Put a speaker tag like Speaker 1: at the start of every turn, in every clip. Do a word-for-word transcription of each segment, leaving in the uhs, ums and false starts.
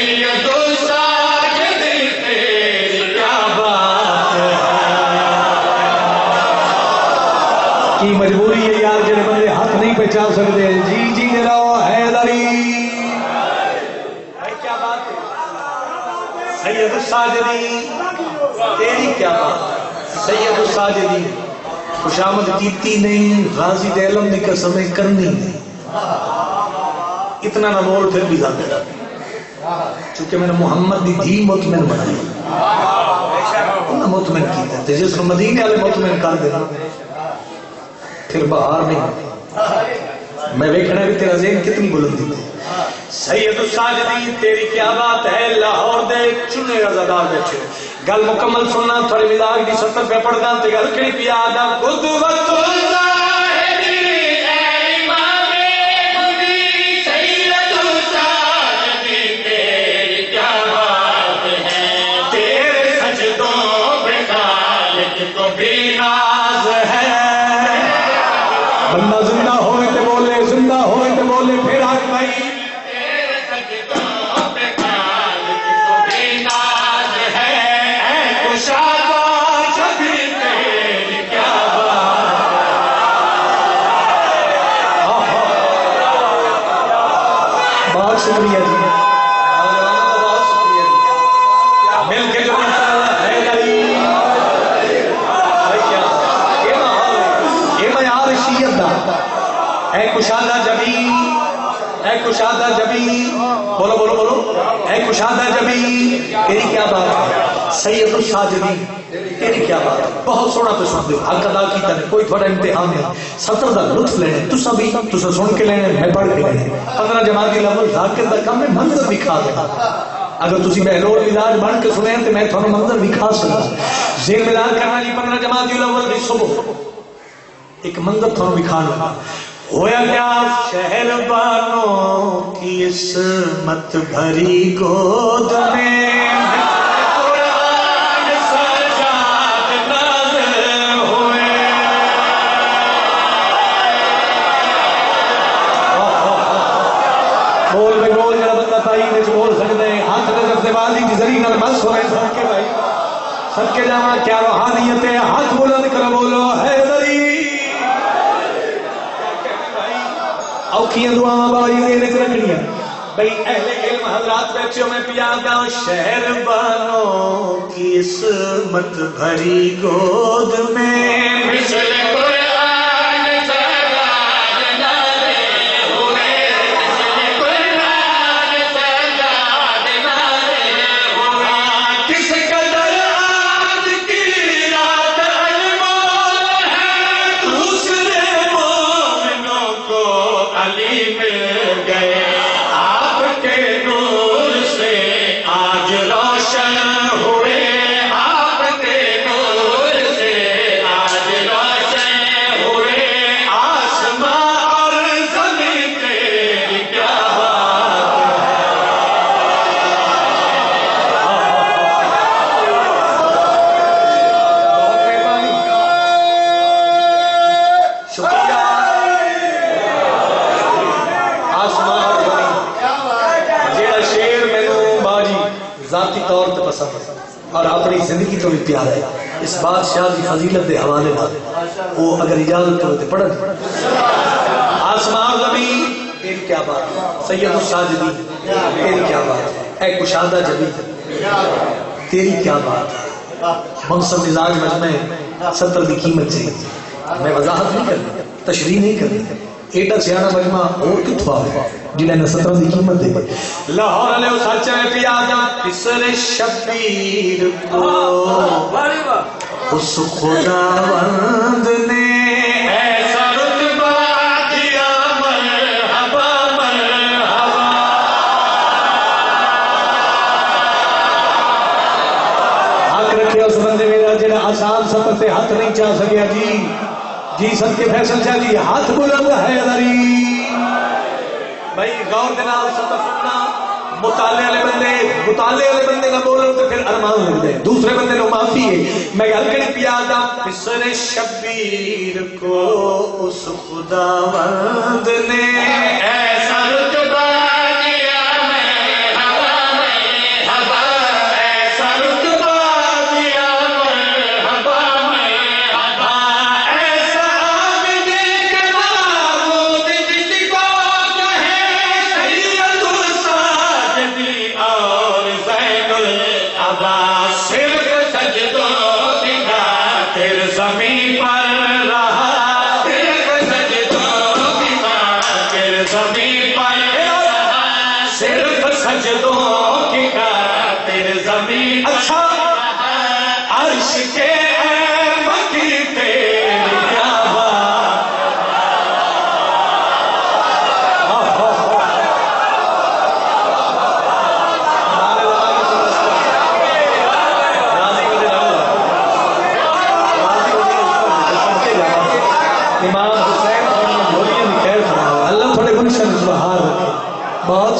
Speaker 1: سید الساجدین تیری کیا بات ہے. کی مجبوری ہے یار جنہیں بندے ہاتھ نہیں پہچان سکتے. جی جی رہو حیدری. کیا بات ہے سید الساجدین تیری کیا بات. سید الساجدین خوشامد کیتی نہیں غازی دے علم دی قسمیں کرنی نہیں. اتنا نہ بول پھر بھی زیادہ چونکہ میں نے محمد دی دھی مطمئن بنائی. انہوں مطمئن کیتا ہے جس کو مدینے والے مطمئن کر دینا پھر بہار نہیں. میں دیکھنا بھی تیرا ذہن کتنی بلندی ہے. سید الساجدین تیری کیا بات ہے. لاہور دے چنے رضادار بیٹھے گل مکمل سننا. تھوڑے مزاج کی سطر پہ پڑھنا تے گل کڑی پیا آدم قدوت اللہ بندہ زندہ ہوئے تے بولے زندہ ہوئے تے بولے پھر آج بھائی تیرے سجدوں پہ خالق کو بھی ناز ہے. اے کشادہ شبی تیری کیا بات. بہت شکریہ جی بہت شکریہ مل کے جو اے کشادہ جبی اے کشادہ جبی بولو بولو بولو اے کشادہ جبی تیری کیا بات ہے. سید الساجدین تیری کیا بات ہے. بہت سونا تو سن دو حق ادا کیتا ہے. کوئی تھوڑا امتحان ہے سطر دا لطف لینے تسا بھی تسا سن کے لینے میں پڑھ کے لینے. پندرہ جماعتی لفظ ذاکر دا کم میں منظر دکھا دے. اگر تسی بہلول مزاج بن کے سنیں تو میں تھوڑا منظر دکھا سکتا. ذہن ملال کرنا جی پندرہ جماعتی لفظ دی صبح ایک منظر تھوڑا دکھانا. ہویا کیا شہر بانوں کی عصمت بھری گود میں قرآن سجاد نازل ہوئے. بول میں بول جڑا بندہ تائی میں بول سکتے ہیں. ہاتھ میں سب سے بازی کی ذریعہ نال بس ہوئے سب کے بھائی سب کے جانا کیا روحانیت ہے. ہاتھ بلند کر بولو حیدری. اوکھیاں دعاں باری دینے سے رکھنیاں بھئی اہل علم حضرات بیٹھو میں پیادا شہر بانوں کی عصمت بھری گود میں مثل قرآن سجاد نازل ہوئے. مثل قرآن سجاد نازل ہوئے. کس قدر آج کی رات انمول ہے دوسرے مومنوں کو علی مل گئے. آپ کے نور سے آج روشن ہوئے. آپ کے نور سے آج روشن ہوئے. آسمان اور زمین تیری کیا بات ہے. شکریہ. ذاتی طور پر پسند اور اپنی زندگی تو بھی پیار ہے. اس بادشاہ کی فضیلت کے حوالے نہ وہ اگر اجازت کرو تو پڑھن. آسمان زمین تیری کیا بات ہے. سید الساجدین تیری کیا بات ہے. اے کشادہ جبی تیری کیا بات ہے. منصب مزاج مجمع ستر دی قیمت چاہیے. میں وضاحت نہیں کرنی تشریح نہیں کرنی. ایڈا سیانا مجمع اور کتوا ہے جنہیں نے سترہ دی قیمت دے. لاہور علیہ سچ میں پیادا اسر شبیر کو اس خداوند نے ایسا رتبہ دیا. مرحبا مرحبا. حق رکھے اس بندے میرا جنہیں آسان سفر سے ہاتھ نہیں چاہ سکیا. جی جی سب کے فیصل چاہ جی ہاتھ بلند ہے دری. بھائی غور دینا سطح سننا. مطالعے والے بندے مطالعے والے بندے نہ بولو تو پھر ارمان لگتے ہیں. دوسرے بندے کو معافی ہے. میں گل کری پیادا پسر شبیر کو اس خداوند نے ایسا رتبہ دیا. مرحبا اور زین العباس صرف سجدوں کی خاطر زمین پر رہا صرف سجدوں کی خاطر زمین پر رہا صرف سجدوں کی خاطر زمین اچھا عرش کے احمد کی تیری کیا بات امام حسین بھولیے میں خیر فرمائے اللہ تھوڑے گلشن سبحان رکھے بہت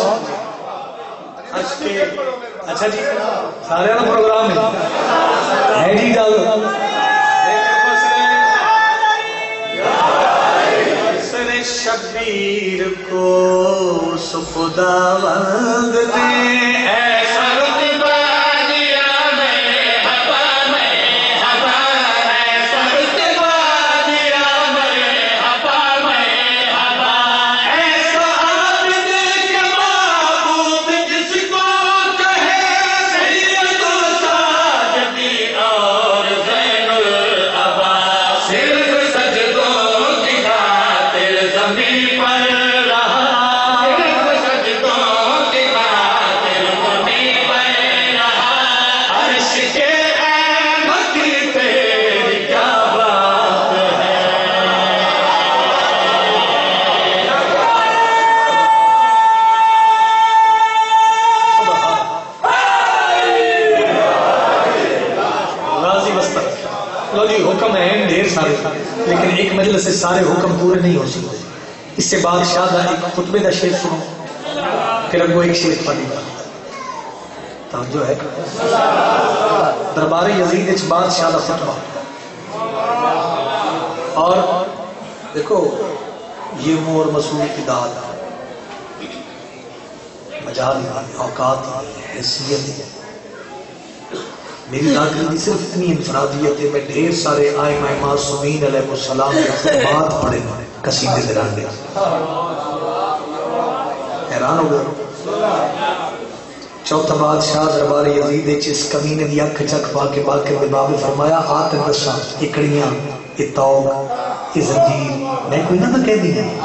Speaker 1: اچھا جی سارے نا پروگرام ہے ہے جی گل حسن شبیر کو خداوند نے ایسا رتبہ دیا مرحبا مرحبا ایسا رتبہ دیا مرحبا مرحبا ایسا عابد کے معبود جس کو کہے سید الساجدین اور زین العباس صرف سجدوں کی خاطر زمین پر رہا صرف سجدوں کی خاطر زمین پر رہا عرش کے احمد کی تیری کیا بات ہے راضی بستر لو جی حکم ہے ڈھیر سارے لیکن ایک مجلس سے سارے حکم پورے نہیں ہو سکتے اس سے بادشاہ کا ایک خطبے کا شعر سنو پھر اب وہ ایک شعر پڑھی توجہ ہے دربار یزید اچ بادشاہ کا خطبہ اور دیکھو یہ مور مسعود کی داد مجال اوقات حیثیت میری داخلی کی صرف اتنی انفرادیت ہے میں ڈھیر سارے آئمہ معصومین علیہ السلام کے خطبات پڑھے قصیدے دران دے حیران ہو گئے چوتھا بادشاہ دربار یزید اس کمینے دی اکھ چک پا کے باقر دے باب فرمایا آتن دشا اکڑیاں یہ توق یہ زنجیر میں کوئی نہ کہہ دی ہے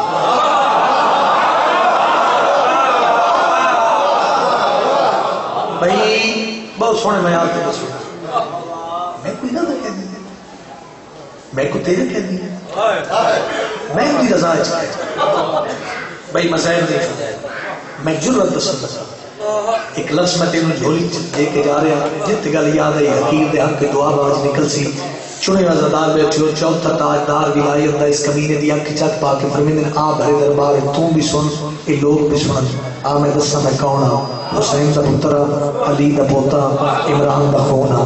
Speaker 1: بھائی بہت سونے میں آتے ہیں میں کوئی نہ کہہ دی میں کو تیرے کہہ دی میں بھی رضا چاہتا بھائی مسائل نہیں چھو میں جرت پسند ایک لفظ میں تینوں جھولی دے کے جا رہا جت گل یاد ہے حقیر دے حق کے دعا باز نکل سی چنے وزدار بیٹھو چوتھا تاجدار بھی آئی ہوتا اس کمینے دی اکھ چک پا کے فرمیدن آ بھرے دربار تو بھی سن اے لوگ بھی سنن آ میں دسا میں کون ہوں حسین دا پترا علی دا پوتا عمران دا خونا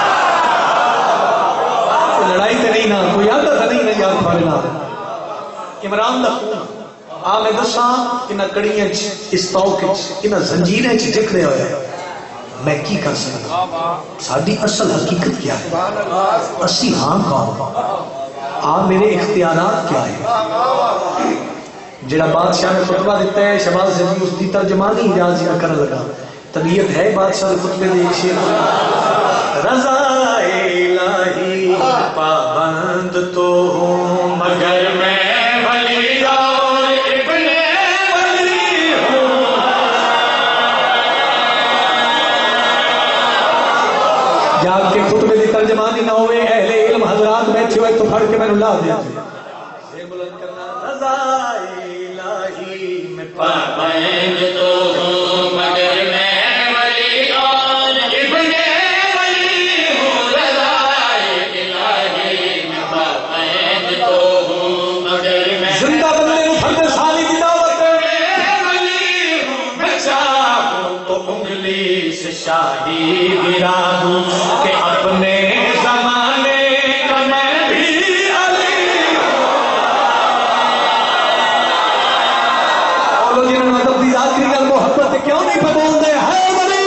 Speaker 1: لڑائی تے نہیں نا کوئی یاد تھا نہیں نا یاد پھارنا عمران دا خونا آ میں دسا انہا کڑیاں اس توق انہا زنجیریں چ جکڑے ہوئے میں کی کر سکتا ساڑھی اصل حقیقت کیا ہے اسی ہاں کون آ میرے اختیارات کیا ہے جڑا بادشاہ نے خطبہ دیتا ہے شباز زمین اس کی ترجمانی اجازی میں کرنے لگا طبیعت ہے بادشاہ نے خطبے دے ایک شیر رضا الہی پابند تو ہوں مگر میں ولی اور ابن ولی ہوں جا کے خطبے دی ترجمانی نہ ہوئے اہل علم حضرات بیٹھے ہوئے تو پھڑ کے میں اللہ دیا بلند کرنا رضا الہی میں پابند تو ہوں مگر میں ولی اور ابن ولی ہوں رضا الہی میں پابند تو ہوں مگر میں زندہ بندے کو فرد ثانی کی دعوت ولی ہوں میں چاہوں تو انگلی سے شاہی گرا دوں کہ اپنے زمانے کا میں بھی علی اور جنہوں نے مطلب دی آخری گل محبت کیوں نہیں بول دے ہے ولی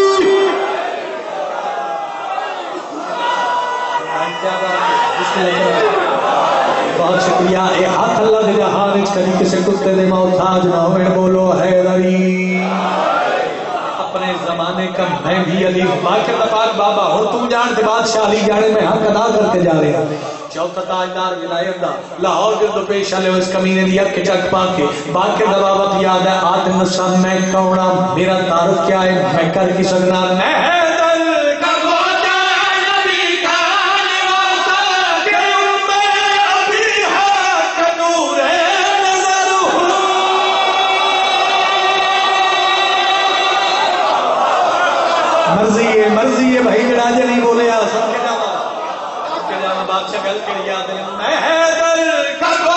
Speaker 1: بہت شکریہ اے ہاتھ اللہ دے جہاں کری کسی کتے دے موت تاج نہ ہوئے بولو ہے ولی اپنے اپنے زمانے کا میں بھی علی باقر نفاق بابا اور تم جان دے بادشاہ علی جانے میں حق ادا کر کے جا رہے ہیں چوتھا تاجدار ولایت دا لاہور جدو پیش آلے اس کمینے دی اک چک پا کے باقر دبابت یاد ہے آدم نسان میں کونا میرا تعارف کیا ہے میں کر کی سکنا میں مرضی ہے مرضی ہے بھائی جڑا جے نہیں بولے آ سن کے جاوا سن کے جاوا بادشاہ گل کر یاد ہے میں حیدر کا